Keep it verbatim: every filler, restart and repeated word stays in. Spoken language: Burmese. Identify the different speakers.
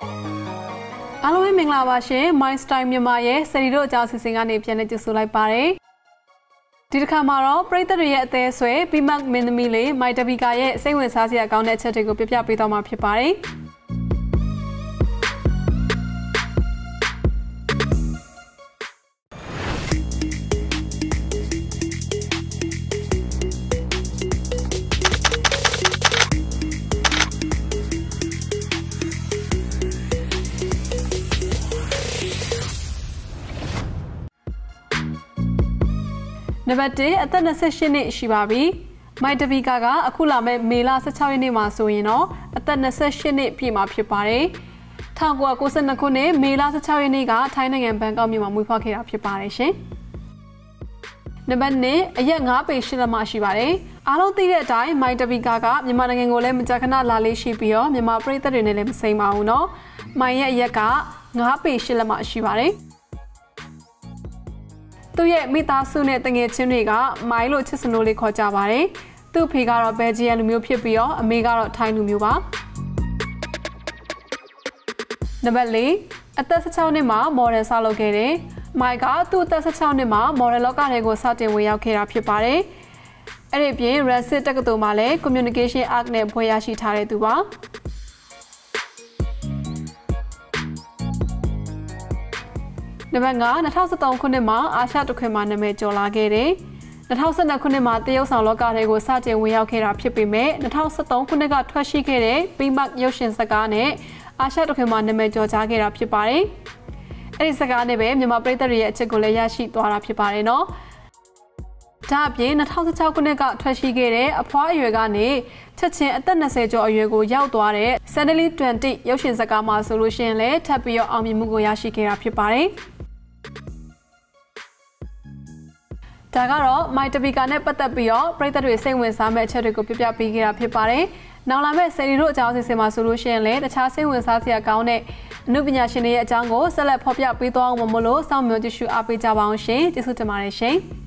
Speaker 1: အားလုံးပဲမင်္ဂလာပါရှင် My Style မြန်မာရဲ့စရီတို့အကြောင်းစီစဉ်ကနေပြန်လည်ကြိုဆိုလိုက်ပါတယ်ဒီတစ်ခါမှာတော့ပရိသတ်တွေရဲ့အသေးဆွဲဘီမတ်မင်းသမီးလေးမိုက်တဘီကာရဲ့စိတ်ဝင်စားစရာကောင်းတဲ့အချက်တွေကိုပြပြပေးသွားမှာဖြစ်ပါတယ်နံပါတ်တစ်အသက်၂၈နှစ်ရှိပါပြီ။မိုက်တဘီကာကအခုလာမဲ့မေလ၁၆ရက်နေ့မှာဆိုရင်တော့အသက်၂၈နှစ်ပြည့်မှာဖြစ်ပါတယ်။၁၉၉၂ခုနှစ်မေလ၁၆ရက်နေ့ကထိုင်းနိုင်ငံဘန်ကောက်မြို့မှာမွေးဖွားခဲ့တာဖြစ်ပါတယ်ရှင်။နံပါတ်နှစ်အရက်၅ပေ၈လက်မရှိပါတယ်။အားလုံးသိတဲ့အတိုင်းမိုက်တဘီကာကမြန်မာနိုင်ငံကိုလည်းမကြာခဏလာလေးရှိပြီးတော့မြန်မာပြည်သက်တွေနဲ့လည်းမစိမ့်ပါဘူးနော်။မိုင်ရဲ့အရက်က၅ပေ၈လက်မရှိပါတယ်။သူ့ရဲ့မိသားစုနဲ့တငယ်ချင်းတွေကမိုင်းလို့ချစ်စနိုးလေးခေါ်ကြပါတယ်။သူ့ဖေကတော့ဘယ်ဂျီယန်လူမျိုးဖြစ်ပြီးတော့အမေကတော့ထိုင်းလူမျိုးပါ။နံပါတ်လေးအသက်၁၆နှစ်မှာမော်ဒယ်စလုပ်ခဲ့တယ်။မိုက်ကသူ့အသက်၁၆နှစ်မှာမော်ဒယ်လောကတွေကိုစတင်ဝင်ရောက်ခဲ့တာဖြစ်ပါတယ်။အဲ့ဒီပြင် Rasit တက္ကသိုလ်မှာလည်း Communication Art နဲ့ဘွဲ့ရရှိထားတဲ့သူပါ။နံပါတ်၅၂၀၁၃ခုနှစ်မှာအာရှတခွင်မှာနာမည်ကျော်လာခဲ့တယ်။၂၀၁၂ခုနှစ်မှာတရုတ်ဆောင်လောကတွေကိုစတင်ဝင်ရောက်ခဲ့တာဖြစ်ပေမဲ့၂၀၁၃ခုနှစ်ကထွက်ရှိခဲ့တဲ့ဘီမတ်ရုပ်ရှင်ဇာတ်ကားနဲ့အာရှတခွင်မှာနာမည်ကျော်ကြားခဲ့တာဖြစ်ပါတယ်။အဲ့ဒီဇာတ်ကားနဲ့ပဲမြန်မာပြည်သက်တွေရဲ့အချက်ကိုလည်းရရှိသွားတာဖြစ်ပါတယ်နော်။ဒါအပြင်၂၀၁၆ခုနှစ်ကထွက်ရှိခဲ့တဲ့အဖွားအရွယ်ကနေချက်ချင်းအသက်၂၀ကျော်အရွယ်ကိုရောက်သွားတဲ့ Suddenly ၂၀ ရုပ်ရှင်ဇာတ်ကားမှာဆိုလို့ရှိရင်လည်းထပ်ပြီးတော့အောင်မြင်မှုကိုရရှိခဲ့တာဖြစ်ပါတယ်။ဒါကတော့မိုက်တဘီကာနဲ့ပတ်သက်ပြီးတော့ပရိသတ်တွေစိတ်ဝင်စားမဲ့အချက်တွေကိုပြပြပေးခဲ့တာဖြစ်ပါတယ်။နောက်လာမယ့်ဆယ်ရီတို့အကြောင်းအစီအစဉ်မှာဆိုလို့ရှိရင်လည်းတခြားစိတ်ဝင်စားစရာကောင်းတဲ့အမှုပညာရှင်တွေရဲ့အကြောင်းကိုဆက်လက်ဖော်ပြပေးသွားအောင်မလို့စောင့်မျှော်ကြည့်ရှုအားပေးကြပါအောင်ရှင်။ကျေးဇူးတင်ပါတယ်ရှင်။